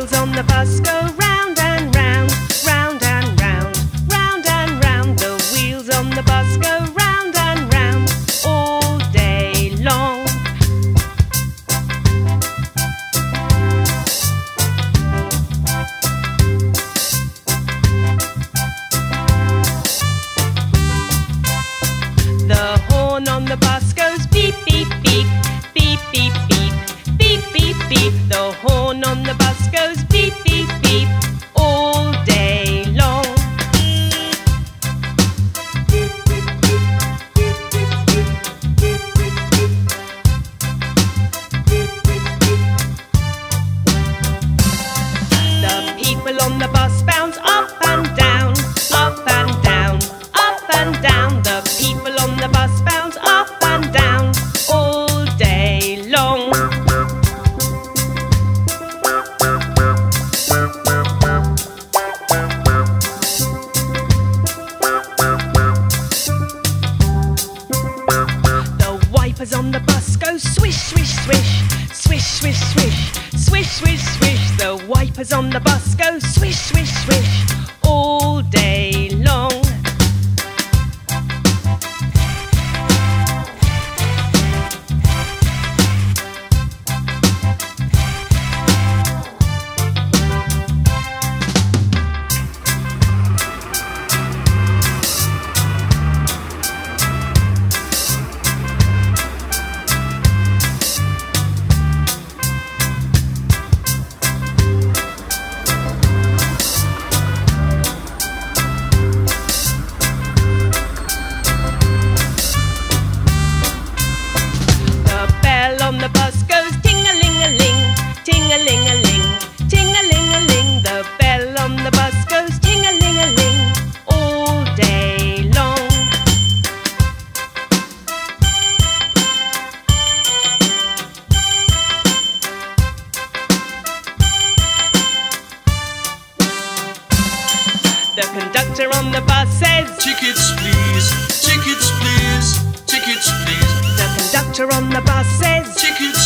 wheels on the bus go round and round, round and round, round and round. The wheels on the bus go round and round all day long. The horn on the bus goes beep, beep, beep, beep, beep, beep, beep, beep, beep. The horn on the bus goes beep, beep, beep all day long. The people on the bus bounce up and down, up and down, up and down. The people on the bus bounce up and down all day long. The wipers on the bus go swish, swish, swish, swish, swish, swish, swish, swish, swish. The wipers on the bus go swish, swish, swish all day long. On the bus goes ting-a-ling-a-ling, ting-a-ling-a-ling, ting-a-ling-a-ling. The bell on the bus goes ting-a-ling-a-ling all day long. The conductor on the bus says, "Tickets please, tickets please, tickets please." The conductor on the bus says, "Tickets